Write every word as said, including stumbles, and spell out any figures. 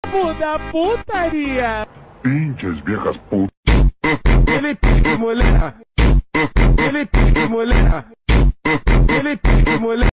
Puta putaria. Pinches viejas putas. Ele tem que molhar. Ele tem que molhar. Ele tem que molhar.